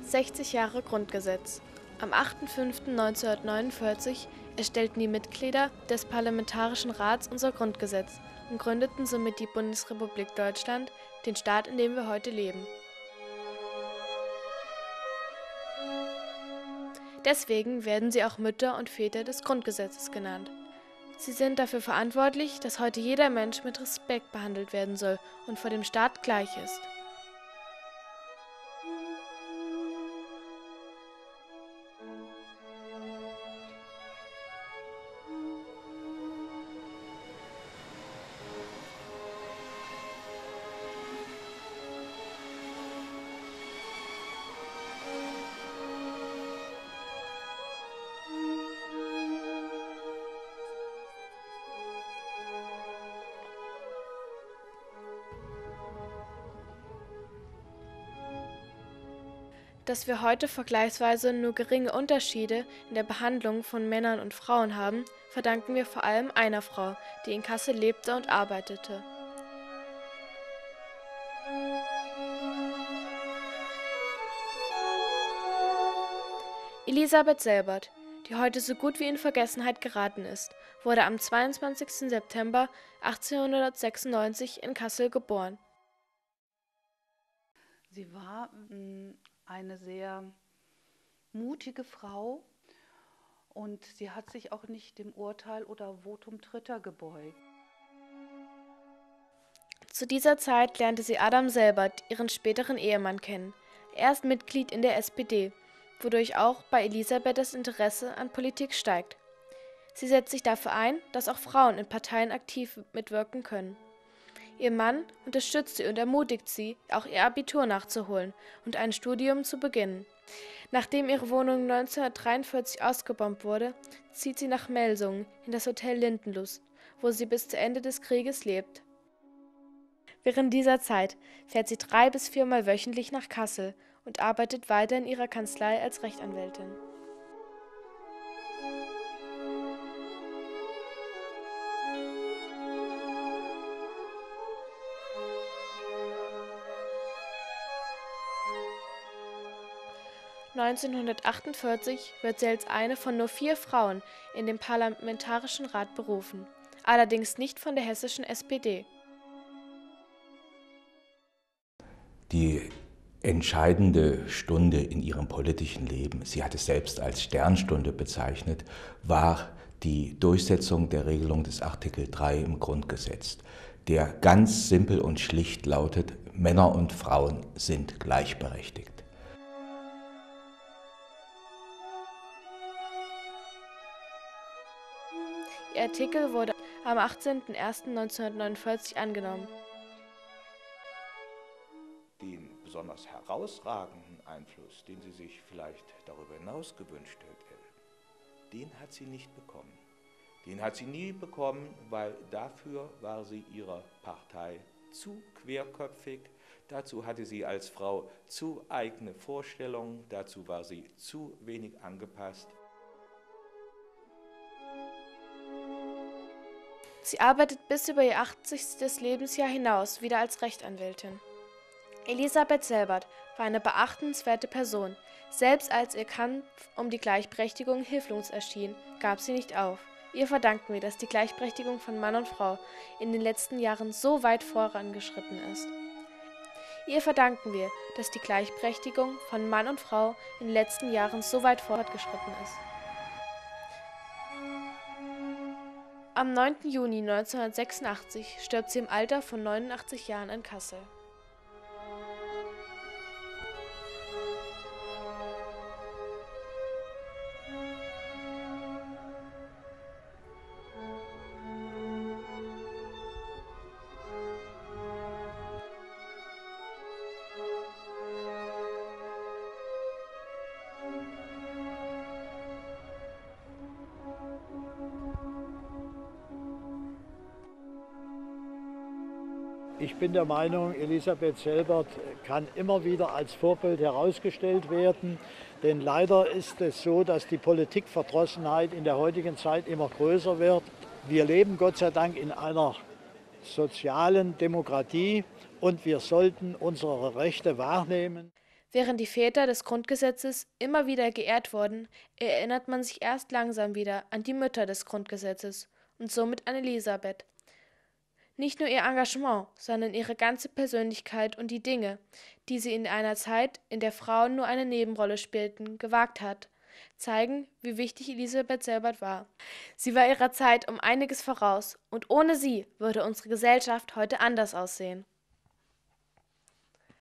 60 Jahre Grundgesetz. Am 8.5.1949 erstellten die Mitglieder des Parlamentarischen Rats unser Grundgesetz und gründeten somit die Bundesrepublik Deutschland, den Staat, in dem wir heute leben. Deswegen werden sie auch Mütter und Väter des Grundgesetzes genannt. Sie sind dafür verantwortlich, dass heute jeder Mensch mit Respekt behandelt werden soll und vor dem Staat gleich ist. Dass wir heute vergleichsweise nur geringe Unterschiede in der Behandlung von Männern und Frauen haben, verdanken wir vor allem einer Frau, die in Kassel lebte und arbeitete. Elisabeth Selbert, die heute so gut wie in Vergessenheit geraten ist, wurde am 22. September 1896 in Kassel geboren. Sie war eine sehr mutige Frau und sie hat sich auch nicht dem Urteil oder Votum Dritter gebeugt. Zu dieser Zeit lernte sie Adam Selbert, ihren späteren Ehemann, kennen. Er ist Mitglied in der SPD, wodurch auch bei Elisabeth das Interesse an Politik steigt. Sie setzt sich dafür ein, dass auch Frauen in Parteien aktiv mitwirken können. Ihr Mann unterstützt sie und ermutigt sie, auch ihr Abitur nachzuholen und ein Studium zu beginnen. Nachdem ihre Wohnung 1943 ausgebombt wurde, zieht sie nach Melsungen in das Hotel Lindenlust, wo sie bis zu Ende des Krieges lebt. Während dieser Zeit fährt sie 3- bis 4-mal wöchentlich nach Kassel und arbeitet weiter in ihrer Kanzlei als Rechtsanwältin. (1948) wird sie als eine von nur 4 Frauen in den Parlamentarischen Rat berufen, allerdings nicht von der hessischen SPD. Die entscheidende Stunde in ihrem politischen Leben, sie hat es selbst als Sternstunde bezeichnet, war die Durchsetzung der Regelung des Artikel 3 im Grundgesetz, der ganz simpel und schlicht lautet: Männer und Frauen sind gleichberechtigt. Ihr Artikel wurde am 18.01.1949 angenommen. Den besonders herausragenden Einfluss, den sie sich vielleicht darüber hinaus gewünscht hätte, den hat sie nicht bekommen. Den hat sie nie bekommen, weil dafür war sie ihrer Partei zu querköpfig, dazu hatte sie als Frau zu eigene Vorstellungen, dazu war sie zu wenig angepasst. Sie arbeitet bis über ihr 80. Lebensjahr hinaus wieder als Rechtsanwältin. Elisabeth Selbert war eine beachtenswerte Person. Selbst als ihr Kampf um die Gleichberechtigung hilflos erschien, gab sie nicht auf. Ihr verdanken wir, dass die Gleichberechtigung von Mann und Frau in den letzten Jahren so weit vorangeschritten ist. Ihr verdanken wir, dass die Gleichberechtigung von Mann und Frau in den letzten Jahren so weit fortgeschritten ist. Am 9. Juni 1986 stirbt sie im Alter von 89 Jahren in Kassel. Ich bin der Meinung, Elisabeth Selbert kann immer wieder als Vorbild herausgestellt werden. Denn leider ist es so, dass die Politikverdrossenheit in der heutigen Zeit immer größer wird. Wir leben Gott sei Dank in einer sozialen Demokratie und wir sollten unsere Rechte wahrnehmen. Während die Väter des Grundgesetzes immer wieder geehrt wurden, erinnert man sich erst langsam wieder an die Mütter des Grundgesetzes und somit an Elisabeth. Nicht nur ihr Engagement, sondern ihre ganze Persönlichkeit und die Dinge, die sie in einer Zeit, in der Frauen nur eine Nebenrolle spielten, gewagt hat, zeigen, wie wichtig Elisabeth Selbert war. Sie war ihrer Zeit um einiges voraus, und ohne sie würde unsere Gesellschaft heute anders aussehen.